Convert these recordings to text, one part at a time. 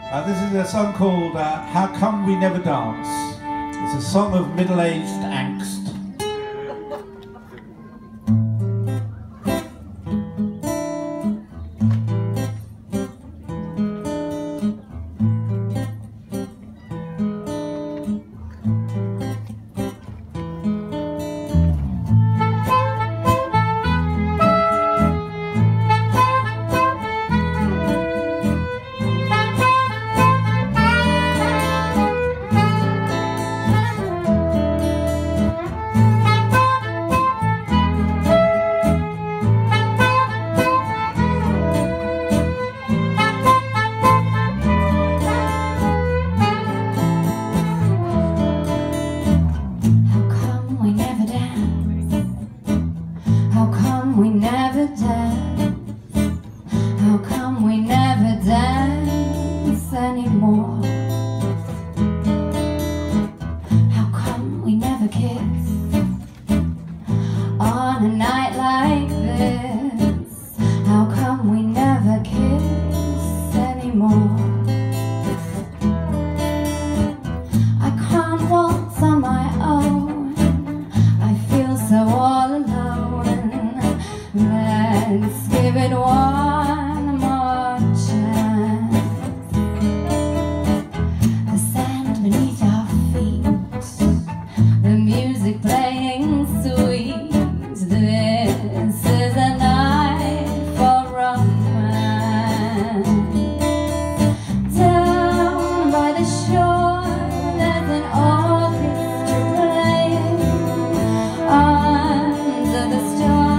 This is a song called How Come We Never Dance. It's a song of middle-aged angst. We never dance. How come we never dance anymore? How come we never kiss on a night like this? How come we never kiss anymore? I can't waltz on my own. I feel so all alone. Let's give it one more chance. The sand beneath our feet, the music playing sweet. This is a night for romance. Down by the shore, there's an orchestra playing under the stars.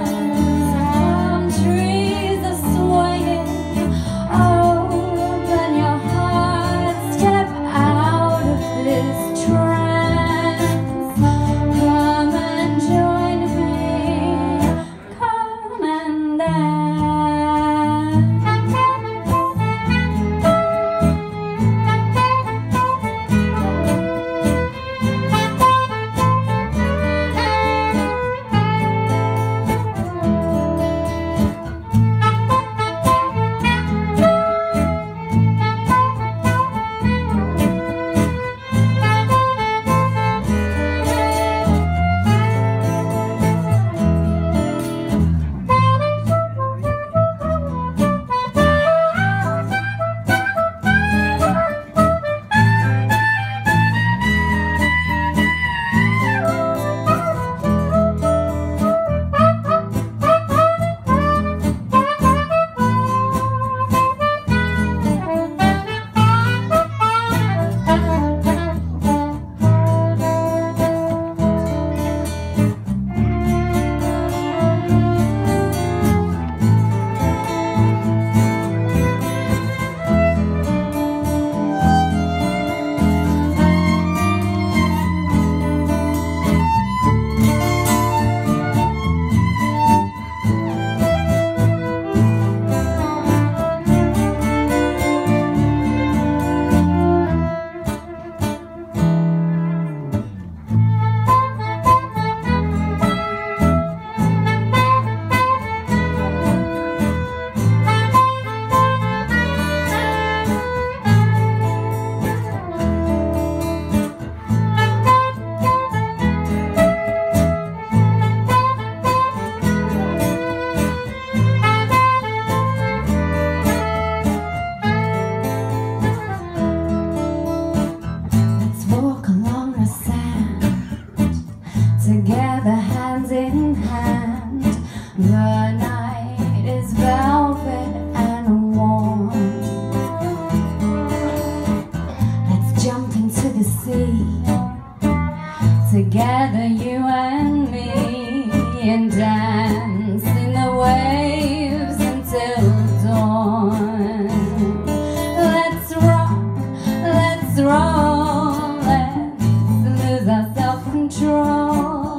Together, hands in hand, the night is velvet and warm. Let's jump into the sea, together you and me, and dance in the waves until dawn. Let's rock, let's roll, let's lose our self-control.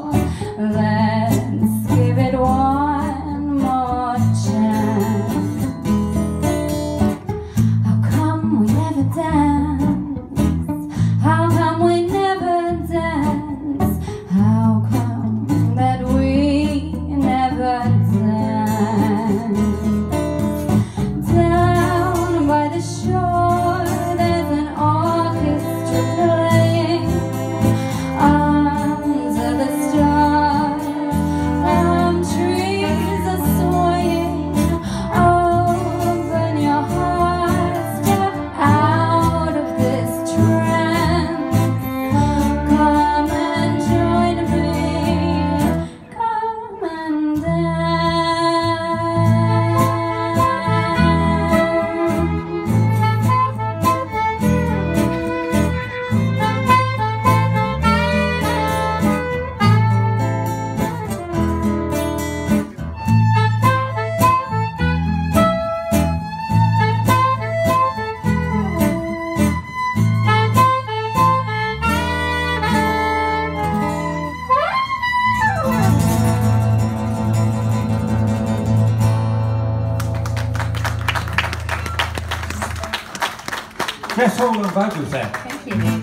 Let's give it one more chance. How come we never dance? How come we never dance? How come that we never dance? Down by the shore, Jess Hall and vocals there. Thank you.